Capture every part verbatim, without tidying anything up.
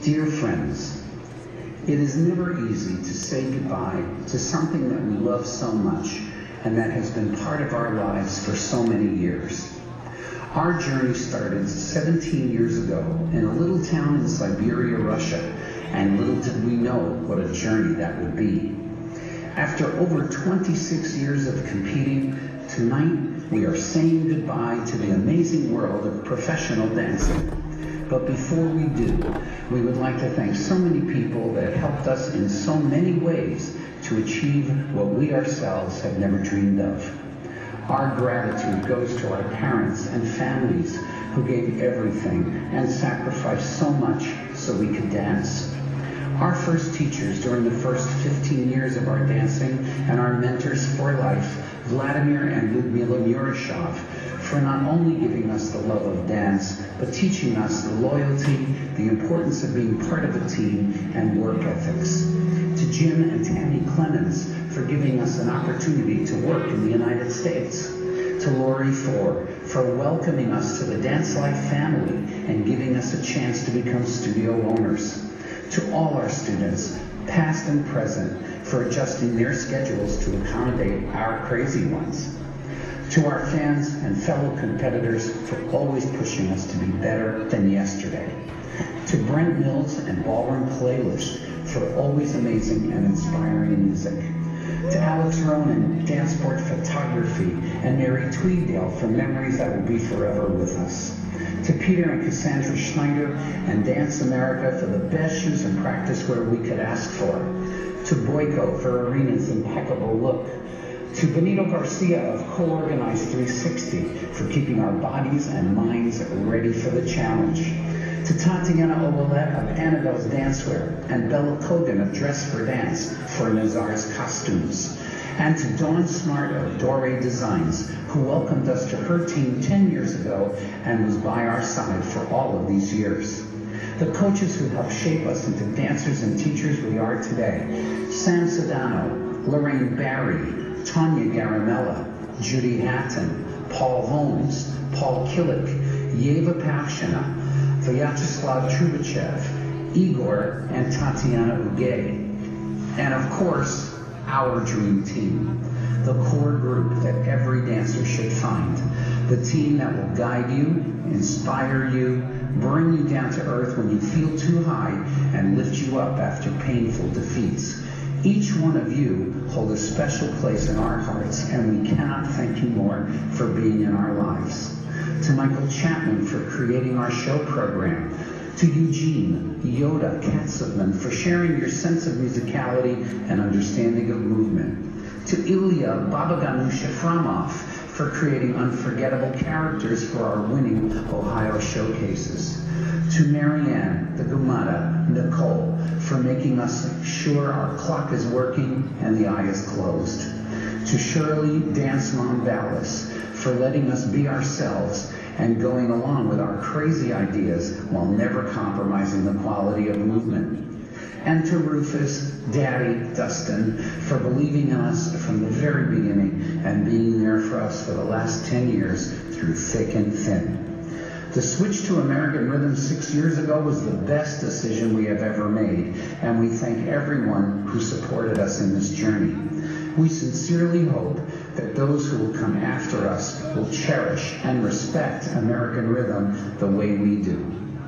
Dear friends, it is never easy to say goodbye to something that we love so much and that has been part of our lives for so many years. Our journey started seventeen years ago in a little town in Siberia, Russia, and little did we know what a journey that would be. After over twenty-six years of competing, tonight we are saying goodbye to the amazing world of professional dancing. But before we do, we would like to thank so many people that helped us in so many ways to achieve what we ourselves had never dreamed of. Our gratitude goes to our parents and families who gave everything and sacrificed so much so we could dance. Our first teachers during the first fifteen years of our dancing and our mentors for life, Vladimir and Ludmila Murashov, for not only giving us the love of dance, but teaching us the loyalty, the importance of being part of a team, and work ethics. To Jim and Tammy Clemens for giving us an opportunity to work in the United States. To Lori Ford for welcoming us to the Dance Life family and giving us a chance to become studio owners. To all our students, past and present, for adjusting their schedules to accommodate our crazy ones. To our fans and fellow competitors for always pushing us to be better than yesterday. To Brent Mills and Ballroom Playlist for always amazing and inspiring music. To Alex Ronan, Danceport Photography, and Mary Tweeddale for memories that will be forever with us. To Peter and Cassandra Schneider and Dance America for the best shoes and practice wear we could ask for. To Boyko for Arena's impeccable look. To Benito Garcia of Co-Organized three sixty for keeping our bodies and minds ready for the challenge. To Tatiana Ouellette of Annabelle's Dancewear and Bella Kogan of Dress for Dance for Nazar's costumes. And to Dawn Smart of Dore Designs, who welcomed us to her team ten years ago and was by our side for all of these years. The coaches who helped shape us into dancers and teachers we are today. Sam Sedano, Lorraine Barry, Tanya Garamella, Judy Hatton, Paul Holmes, Paul Killick, Yeva Pakshina, Vyacheslav Trubachev, Igor, and Tatiana Ugay. And of course, our dream team, the core group that every dancer should find, the team that will guide you, inspire you, bring you down to earth when you feel too high, and lift you up after painful defeats. Each one of you hold a special place in our hearts, and we cannot thank you more for being in our lives. To Michael Chapman for creating our show program. To Eugene, Yoda, Katzman for sharing your sense of musicality and understanding of movement. To Ilya Babaganusha Framov for creating unforgettable characters for our winning Ohio showcases. To Marianne, the Gumata, Nicole, for making us sure our clock is working and the eye is closed. To Shirley Dance Mom Ballas for letting us be ourselves and going along with our crazy ideas while never compromising the quality of movement. And to Rufus, Daddy, Dustin, for believing in us from the very beginning and being there for us for the last ten years through thick and thin. The switch to American Rhythm six years ago was the best decision we have ever made, and we thank everyone who supported us in this journey. We sincerely hope that those who will come after us will cherish and respect American Rhythm the way we do.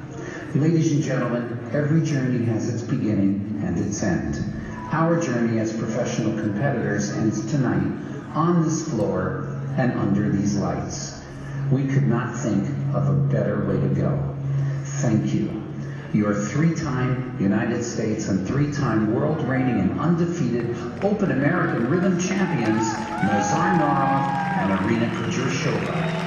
Ladies and gentlemen, every journey has its beginning and its end. Our journey as professional competitors ends tonight on this floor and under these lights. We could not think of a better way to go. Thank you. Your three-time United States and three-time world reigning and undefeated Open American Rhythm champions, Nazar Norov and Arina Kudryashova.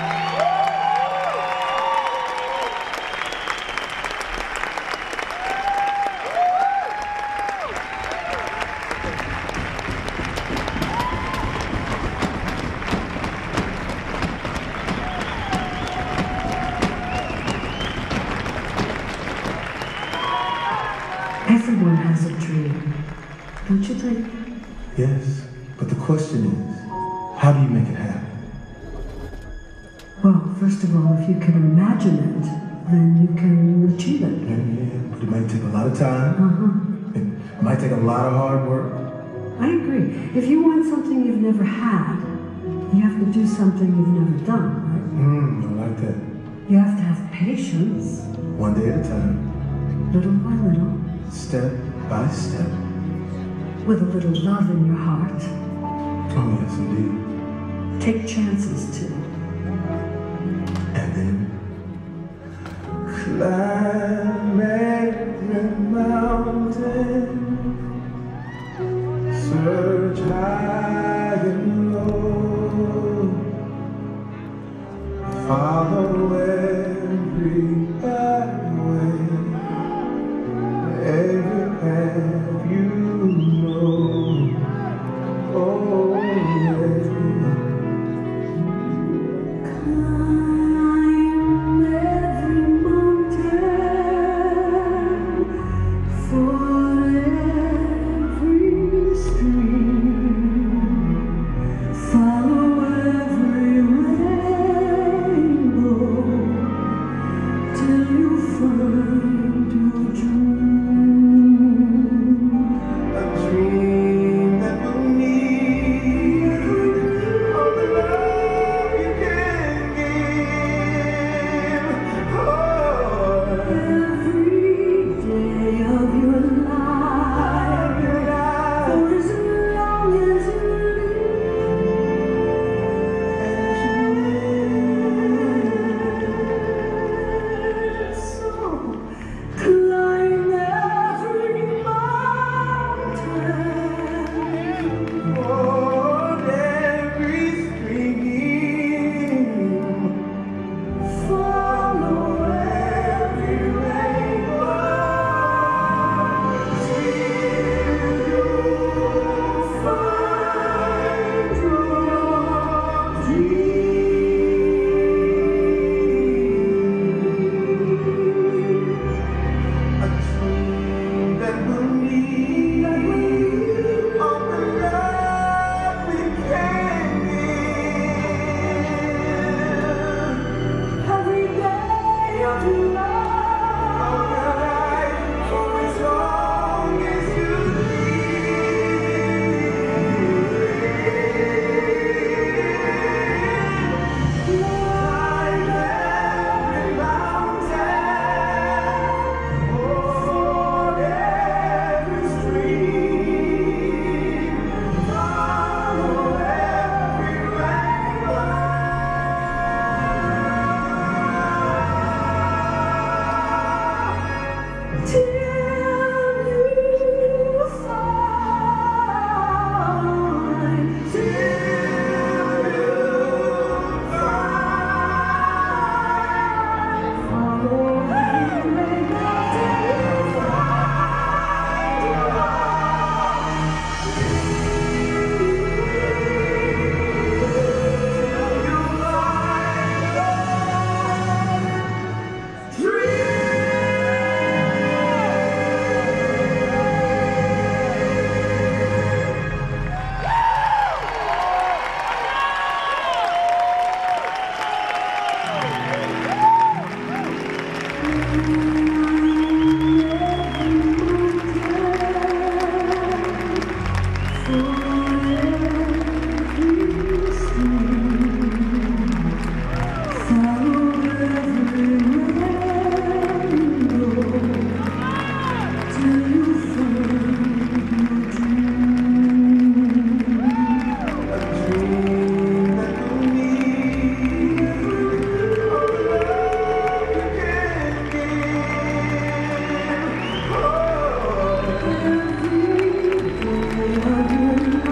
Everyone has a dream, don't you think? Yes, but the question is, how do you make it happen? Well, first of all, if you can imagine it, then you can achieve it. Yeah, yeah, but It might take a lot of time. Uh-huh. It might take a lot of hard work. I agree. If you want something you've never had, you have to do something you've never done, right? Hmm, I like that. You have to have patience, One day at a time, little by little, step by step. with a little love in your heart. Oh, yes, indeed. Take chances, too. And then climb every mountain, search high and low, follow every byway, every path you know. Oh, yeah. Climb every mountain, ford every stream, follow every rainbow, till you find your dream. A dream that will need all the love you can give. Oh, Every day of your life, for as long as you live. So climb every mountain, on every stream, follow every rainbow, find your dream. a dream that will need all the love we can give. Every day of your life, For as long as you climb every mountain, ford every stream, follow every rainbow. till you find, till you find, follow every rainbow till you find your Every day of your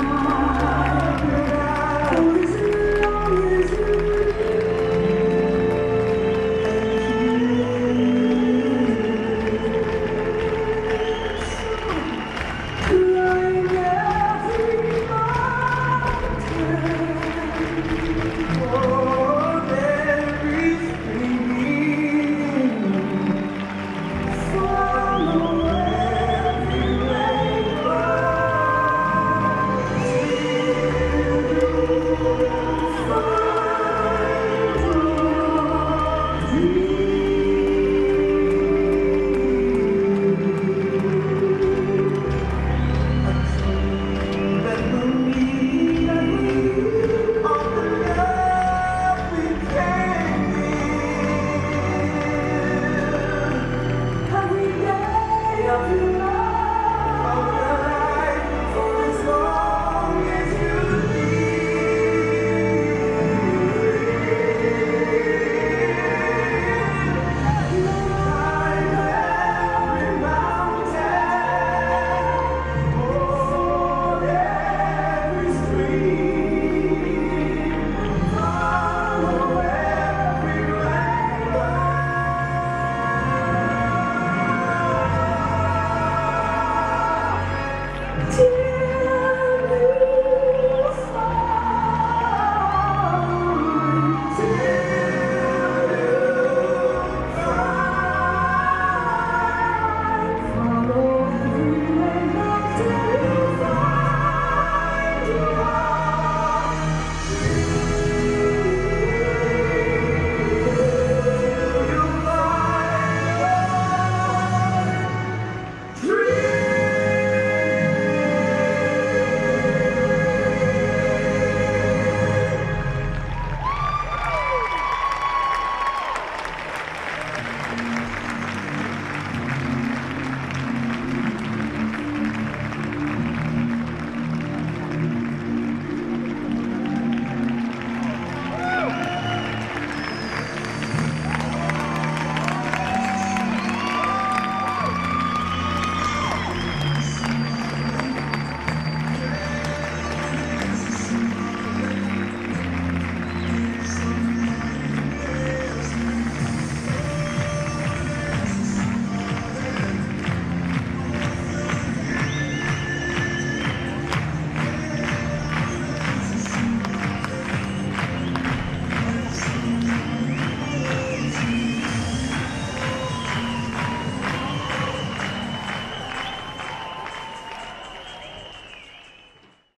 Dear